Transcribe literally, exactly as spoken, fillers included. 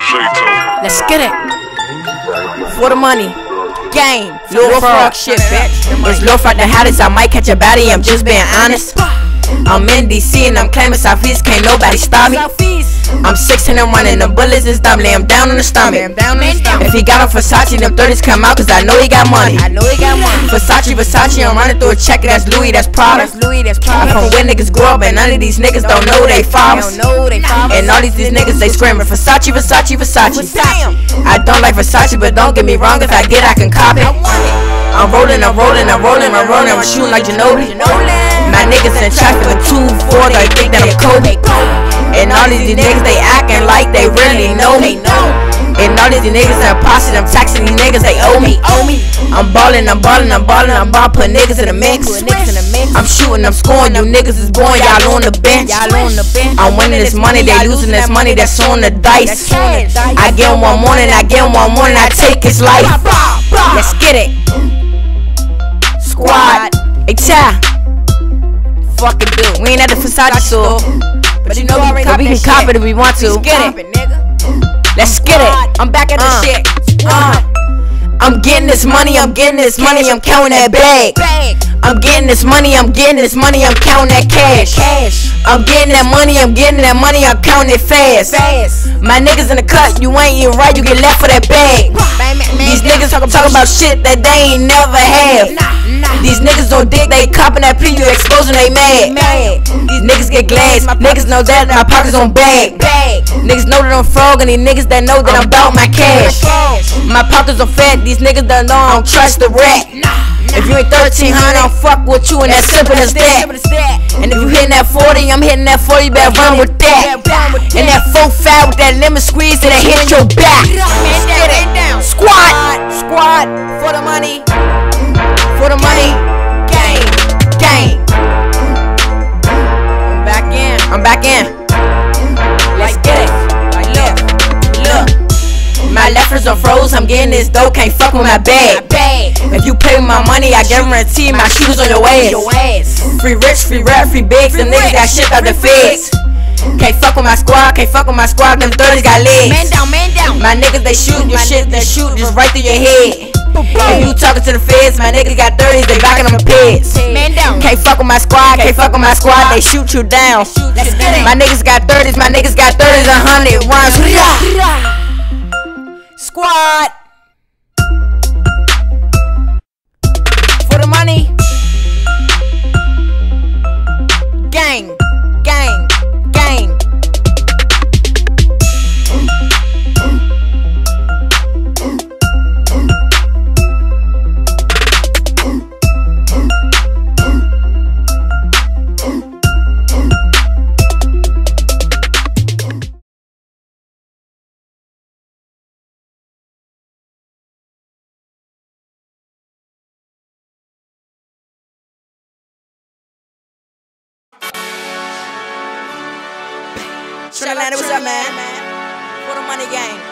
Let's get it. For the money. Game. Lil Frog shit, bitch. It's Lil Frog the hottest. I might catch a body. I'm just being honest. I'm in D C and I'm claiming Southeast. Can't nobody stop me. I'm sixteen and running. The bullets is dumb. Lay him down on the stomach. If he got on Versace, them thirties come out. Cause I know he got money. I know he got money. Versace, Versace. I'm running through a check. That's Louis. That's Prada. I'm from where niggas grow up and none of these niggas don't know they fathers. And all these these niggas they screaming Versace, Versace, Versace. I don't like Versace, but don't get me wrong. If I get, I can cop it. I'm rolling, I'm rolling, I'm rolling, I'm rolling. I'm shooting like Ginobili. My niggas in traffic with two four. They think that I'm Kobe. And all these niggas they acting like they really know me. And all these niggas in posse, I'm taxing these niggas, they owe me. I'm ballin', I'm ballin', I'm ballin', I'm ball, put niggas in the mix. I'm shooting, I'm scoring, you niggas is born, y'all on the bench. I'm winning this money, they losing this money, that's on the dice. I get him one morning, I get him one morning, I take his life. Let's get it. Squad, hey cha. Fucking do. We ain't at the Versace store, but you know we can cop it if we want to. Let's get it. Let's get it. I'm back at the uh, shit. Uh. I'm getting this money, I'm getting this money, I'm counting that bag. I'm getting this money, I'm getting this money, I'm counting that cash. I'm getting that money, I'm getting that money, I'm counting it fast. My niggas in the cut, you ain't eating right, you get left for that bag. These niggas talk about shit that they ain't never have. These niggas don't dig, they copping that P, you exposing they mad. These niggas get glass, niggas know that my pockets on bag. Niggas know that I'm frog, and these niggas that know that I'm about my cash. My pockets are fat, these niggas that know I don't trust the rat. If you ain't thirteen hundred, I don't fuck with you, and that's simple as that. And if you hitting that forty, I'm hitting that forty, you better run with that. And that four five with that lemon squeeze, that'll hit your back. Squad, squad, for the money, for the money, gang, gang. I'm back in, I'm back in. Let's get it. Look, look. My leftovers are froze, I'm getting this dough, can't fuck with my bag. If you pay with my money, I guarantee my shoes on your ass. Free rich, free rap, free bigs, them niggas got shit out the feds. Can't fuck with my squad, can't fuck with my squad, them thirties got legs. Man down, man down. My niggas they shoot your shit, they shoot just right through your head. If you talking to the feds, my niggas got thirties, they backing them pits. Man down. Can't fuck with my squad, can't fuck with my squad, they shoot you down. My niggas got thirties, my niggas got thirties, a hundred runs. Squad. For the money. Gang, gang, gang. Shout out, what's up, man? For the money gang.